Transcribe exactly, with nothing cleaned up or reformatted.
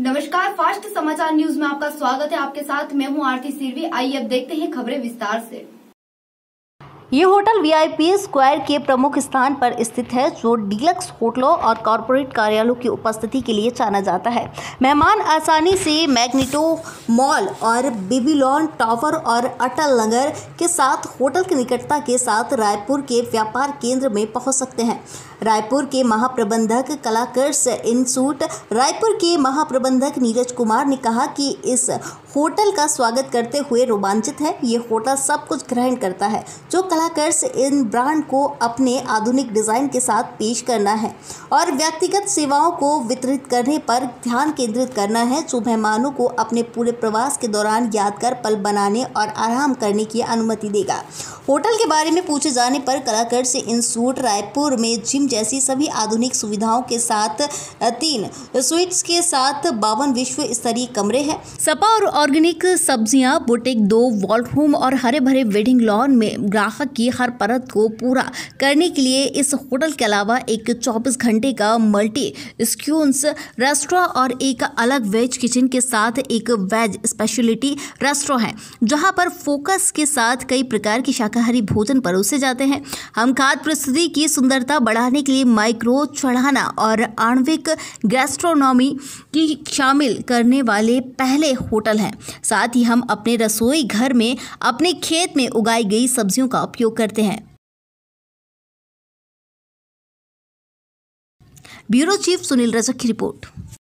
नमस्कार, फास्ट समाचार न्यूज में आपका स्वागत है। आपके साथ मैं हूं आरती सिरवी। आइए अब देखते हैं खबरें विस्तार से। ये होटल वीआईपी स्क्वायर के प्रमुख स्थान पर स्थित है, जो डीलक्स होटलों और कॉरपोरेट कार्यालयों की उपस्थिति के लिए जाना जाता है। मेहमान आसानी से मैग्नेटो मॉल और बेबीलोन टावर और अटल नगर के साथ होटल की निकटता के साथ रायपुर के व्यापार केंद्र में पहुंच सकते हैं। रायपुर के महाप्रबंधक कलाकर्स इंस्टीट्यूट रायपुर के महाप्रबंधक नीरज कुमार ने कहा कि इस होटल का स्वागत करते हुए रोमांचित है। ये होटल सब कुछ ग्रहण करता है जो कलाकर्स इन ब्रांड को अपने आधुनिक डिजाइन के साथ पेश करना है और व्यक्तिगत सेवाओं को वितरित करने पर ध्यान केंद्रित करना है, जो मेहमानों को अपने पूरे प्रवास के दौरान यादगार पल बनाने और आराम करने की अनुमति देगा। होटल के बारे में पूछे जाने पर कलाकर्स इंस्टीट्यूट रायपुर में जिम जैसी सभी आधुनिक सुविधाओं के साथ तीन स्वीट्स के साथ बावन विश्व स्तरीय कमरे हैं। सपा और ऑर्गेनिक सब्जियां, बुटीक, दो वॉल्ट रूम और हरे भरे वेडिंग लॉन में ग्राहक की हर परत को पूरा करने के लिए इस होटल के अलावा एक चौबीस घंटे का मल्टी स्क्यून्स रेस्टोरेंट और एक अलग वेज किचन के साथ एक वेज स्पेशलिटी रेस्टोरेंट है, जहां पर फोकस के साथ कई प्रकार की शाकाहारी भोजन परोसे जाते हैं। हम खाद्य प्रस्तुति की सुंदरता बढ़ाने के लिए माइक्रो चढ़ाना और आणविक गैस्ट्रोनॉमी की शामिल करने वाले पहले होटल हैं। साथ ही हम अपने रसोई घर में अपने खेत में उगाई गई सब्जियों का उपयोग करते हैं। ब्यूरो चीफ सुनील रजक की रिपोर्ट।